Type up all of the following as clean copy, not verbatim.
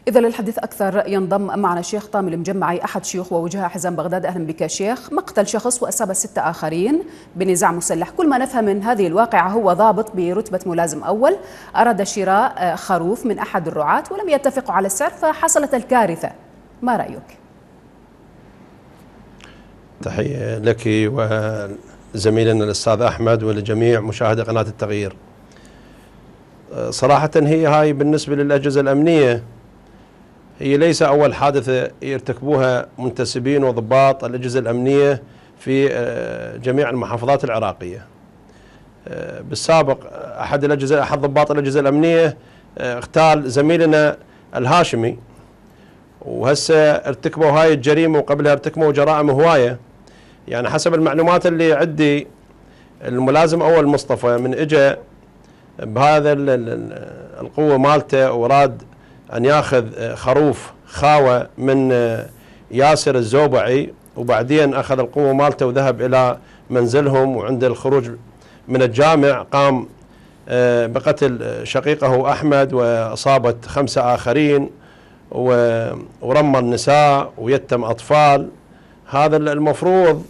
إذا للحديث أكثر ينضم معنا الشيخ طامي المجمعي أحد شيوخ ووجهاء حزام بغداد. أهلا بك شيخ. مقتل شخص وأصاب 6 آخرين بنزاع مسلح، كل ما نفهم من هذه الواقعة هو ضابط برتبة ملازم أول أراد شراء خروف من أحد الرعاة ولم يتفقوا على السعر فحصلت الكارثة، ما رأيك؟ تحية لك وزميلنا الأستاذ أحمد ولجميع مشاهدي قناة التغيير. صراحة هاي بالنسبة للأجهزة الأمنية هي ليس أول حادثة يرتكبوها منتسبين وضباط الأجهزة الأمنية في جميع المحافظات العراقية. بالسابق أحد ضباط الأجهزة الأمنية اغتال زميلنا الهاشمي، وهسه ارتكبوا هاي الجريمة وقبلها ارتكبوا جرائم هواية. يعني حسب المعلومات اللي عندي الملازم أول مصطفى من اجى بهذا القوة مالته وراد أن ياخذ خروف خاوة من ياسر الزوبعي، وبعدين أخذ القوة مالته وذهب إلى منزلهم، وعند الخروج من الجامع قام بقتل شقيقه أحمد وأصابت 5 آخرين ورمى النساء ويتم أطفال. هذا المفروض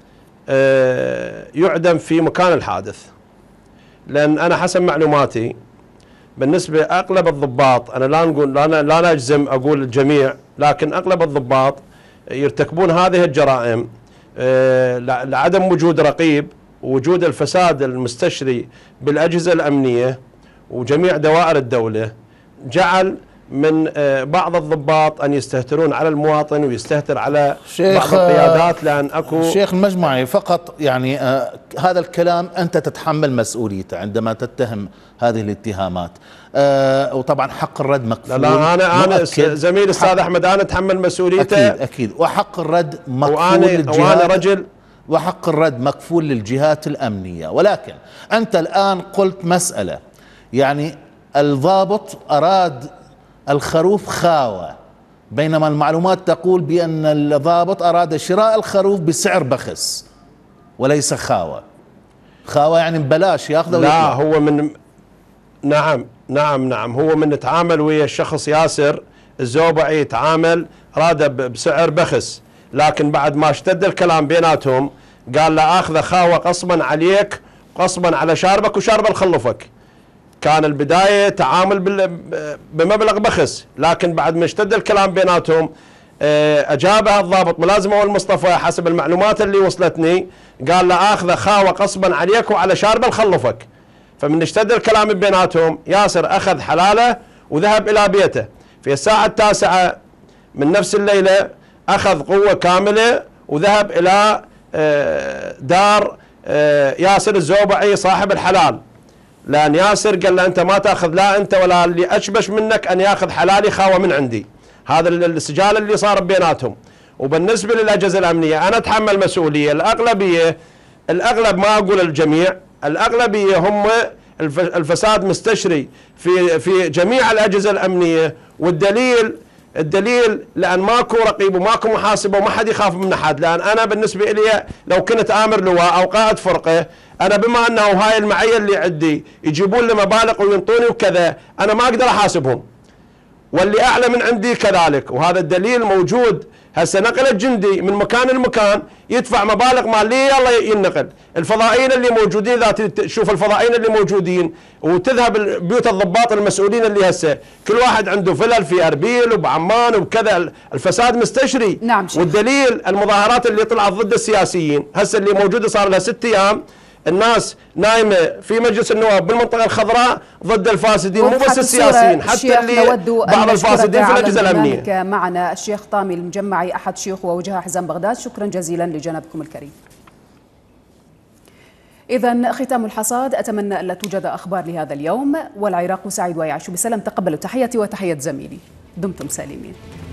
يعدم في مكان الحادث، لأن أنا حسب معلوماتي بالنسبة أغلب الضباط، أنا لا نجزم أقول الجميع، لكن أغلب الضباط يرتكبون هذه الجرائم لعدم وجود رقيب، وجود الفساد المستشري بالأجهزة الأمنية وجميع دوائر الدولة جعل من بعض الضباط أن يستهترون على المواطن ويستهتر على بعض القيادات. لأن أكو شيخ المجمعي فقط يعني هذا الكلام أنت تتحمل مسؤوليته عندما تتهم هذه الاتهامات، وطبعا حق الرد مكفول. لا أنا زميل أستاذ أحمد أنا أتحمل مسؤوليته أكيد وحق الرد مكفول للجهات، وأنا رجل وحق الرد مكفول للجهات الأمنية. ولكن أنت الآن قلت مسألة، يعني الضابط أراد الخروف خاوة، بينما المعلومات تقول بأن الضابط أراد شراء الخروف بسعر بخس وليس خاوة. خاوة يعني ببلاش ياخذه لا هو من نعم هو من تعامل ويا الشخص ياسر الزوبعي، تعامل أراد بسعر بخس، لكن بعد ما اشتد الكلام بيناتهم قال لا أخذ خاوة قصبا عليك قصبا على شاربك وشارب الخلفك. كان البداية تعامل بمبلغ بخس، لكن بعد ما اشتد الكلام بيناتهم أجابها الضابط ملازم أول مصطفى حسب المعلومات اللي وصلتني، قال لا أخذ خاوة قصبا عليك وعلى شارب الخلفك. فمن اشتد الكلام بيناتهم ياسر أخذ حلاله وذهب إلى بيته. في الساعة 9 من نفس الليلة أخذ قوة كاملة وذهب إلى دار ياسر الزوبعي صاحب الحلال، لأن ياسر قال له أنت ما تأخذ لا أنت ولا اللي أشبش منك أن يأخذ حلالي خاوة من عندي. هذا السجال اللي صار بيناتهم. وبالنسبة للأجهزة الأمنية أنا أتحمل مسؤولية. الأغلب ما أقول الجميع، الأغلبية هم الفساد مستشري في جميع الأجهزة الأمنية. والدليل لأن ماكو رقيب وماكو محاسبة وما حد يخاف من أحد. لأن أنا بالنسبة لي لو كنت آمر لواء أو قائد فرقة، أنا بما أنه هاي المعية اللي عندي يجيبون لي مبالغ وينطوني وكذا، أنا ما أقدر أحاسبهم، واللي أعلى من عندي كذلك. وهذا الدليل موجود. هسه نقل الجندي من مكان لمكان يدفع مبالغ مالية يلا ينقل. الفضائيين اللي موجودين إذا تشوف الفضائيين اللي موجودين وتذهب بيوت الضباط المسؤولين اللي هسه كل واحد عنده فلل في أربيل وبعمان وكذا، الفساد مستشري. نعم. والدليل المظاهرات اللي طلعت ضد السياسيين هسه اللي موجودة صار لها 6 أيام، الناس نايمة في مجلس النواب بالمنطقة الخضراء ضد الفاسدين، مو بس السياسيين حتى اللي بعض الفاسدين في الأجهزة الأمنية. معنا الشيخ طامي المجمعي أحد شيوخ ووجهاء حزام بغداد، شكرا جزيلا لجنابكم الكريم. إذا ختام الحصاد، أتمنى ألا توجد أخبار لهذا اليوم، والعراق سعيد ويعيش بسلام. تقبلوا تحياتي وتحية زميلي، دمتم سالمين.